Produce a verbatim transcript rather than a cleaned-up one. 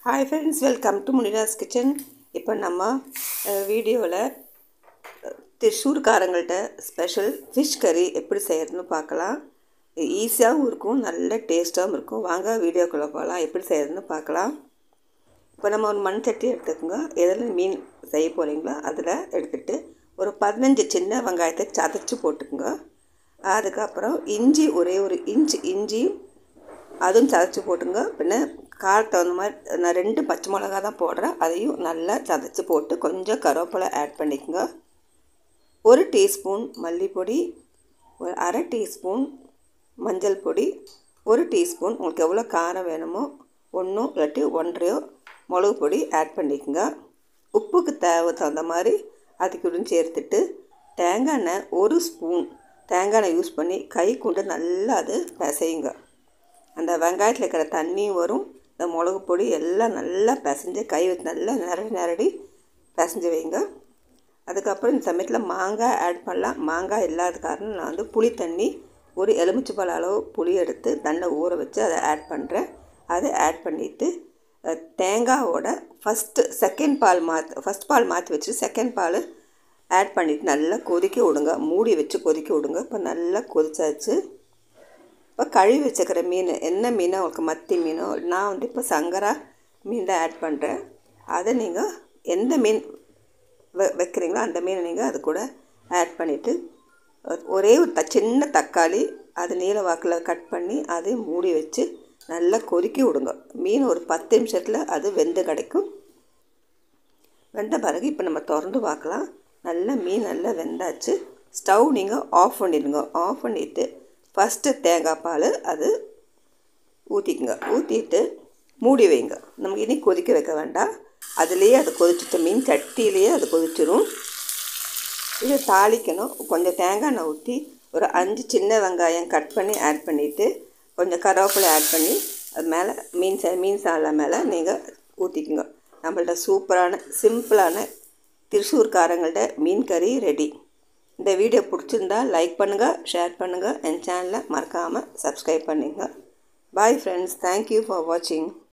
Hi friends, welcome to Munira's Kitchen. இப்போ நம்ம வீடியோவில் திருச்சூர்காரங்கள்ட்ட ஸ்பெஷல் ஃபிஷ் கறி எப்படி செய்கிறதுன்னு பார்க்கலாம். ஈஸியாகவும் இருக்கும், நல்ல டேஸ்ட்டாகவும் இருக்கும். வாங்க வீடியோக்குள்ளே போகலாம். எப்படி செய்கிறதுன்னு பார்க்கலாம். இப்போ நம்ம ஒரு மண் சட்டி எடுத்துக்கோங்க. எதில் மீன் செய்ய போகிறீங்களோ அதில் எடுத்துகிட்டு ஒரு பதினஞ்சு சின்ன வெங்காயத்தை சதைச்சி போட்டுக்கோங்க. அதுக்கப்புறம் இஞ்சி ஒரே ஒரு இன்ச் இஞ்சியும் அதுவும் சதைச்சி போட்டுங்க. பின்ன காரத்துக்கு தகுந்த மாதிரி நான் ரெண்டு பச்சை மிளகா தான் போடுறேன், அதையும் நல்லா சதைச்சி போட்டு கொஞ்சம் கருவேப்பிலை ஆட் பண்ணிக்கோங்க. ஒரு டீஸ்பூன் மல்லிப்பொடி, ஒரு அரை டீஸ்பூன் மஞ்சள் பொடி, ஒரு டீஸ்பூன் உங்களுக்கு எவ்வளோ காரம் வேணுமோ ஒன்றும் இல்லாட்டி ஒன்றையோ மிளகு பொடி ஆட் பண்ணிக்கோங்க. உப்புக்கு தேவை தகுந்த மாதிரி அதுக்கு சேர்த்துட்டு தேங்காய் எண்ணெய் ஒரு ஸ்பூன் தேங்காய் எண்ணெய் யூஸ் பண்ணி கை கொண்டு நல்லா அது பிசையுங்க. அந்த வெங்காயத்தில் இருக்கிற தண்ணியும் வரும், இந்த மிளகு பொடி எல்லாம் நல்லா பிசைஞ்சு கை வச்சு நல்லா நிரடி நிரடி பிசைஞ்சு வைங்க. அதுக்கப்புறம் இந்த சமயத்தில் மாங்காய் ஆட் பண்ணலாம். மாங்காய் இல்லாத காரணம் நான் வந்து புளி தண்ணி ஒரு எலுமிச்சை பழ அளவு புளி எடுத்து தண்ணி ஊற வச்சு அதை ஆட் பண்ணுறேன். அதை ஆட் பண்ணிவிட்டு தேங்காயோட ஃபஸ்ட்டு செகண்ட் பால் மாற்று ஃபஸ்ட் பால் மாற்றி வச்சுட்டு செகண்ட் பால் ஆட் பண்ணிவிட்டு நல்லா கொதிக்க விடுங்க. மூடி வச்சு கொதிக்க விடுங்க. இப்போ நல்லா கொதிச்சாச்சு. இப்போ கழுவி வச்சுக்கிற மீன் என்ன மீனோ உங்களுக்கு மத்தி மீனோ, நான் வந்து இப்போ சங்கரா மீன் தான் ஆட் பண்ணுறேன். அதை நீங்கள் எந்த மீன் வெ வைக்கிறீங்களோ அந்த மீனை நீங்கள் அது கூட ஆட் பண்ணிவிட்டு ஒரே ஒரு த சின்ன தக்காளி அது நீல வாக்கில் கட் பண்ணி அதையும் மூடி வச்சு நல்லா கொதிக்க விடுங்க. மீன் ஒரு பத்து நிமிஷத்தில் அது வெந்து கிடைக்கும். வெந்த பிறகு இப்போ நம்ம திறந்து பார்க்கலாம். நல்லா மீன் நல்லா வெந்தாச்சு. ஸ்டவ் நீங்கள் ஆஃப் பண்ணிடுங்க. ஆஃப் பண்ணிவிட்டு ஃபஸ்ட்டு தேங்காய் பால் அது ஊற்றிக்குங்க. ஊற்றிட்டு மூடி வைங்க. நமக்கு இனி கொதிக்க வைக்க வேண்டாம், அதுலேயே அது கொதிச்சுட்டு மீன் சட்டியிலேயே அது கொதிச்சிடும். இதை தாளிக்கணும். கொஞ்சம் தேங்காய் எண்ணெய் ஊற்றி ஒரு அஞ்சு சின்ன வெங்காயம் கட் பண்ணி ஆட் பண்ணிவிட்டு கொஞ்சம் கருவேப்பிலை ஆட் பண்ணி அது மேலே மீன் ச மீன் சாலை மேலே நீங்கள் ஊற்றிக்குங்க. நம்மள்ட்ட சூப்பரான சிம்பிளான திருச்சூர்காரங்கள்ட்ட மீன் கறி ரெடி. இந்த வீடியோ பிடிச்சிருந்தா லைக் பண்ணுங்கள், ஷேர் பண்ணுங்கள், என் சேனலை மறக்காமல் சப்ஸ்கிரைப் பண்ணுங்கள். பாய் ஃப்ரெண்ட்ஸ், தேங்க்யூ ஃபார் வாட்சிங்.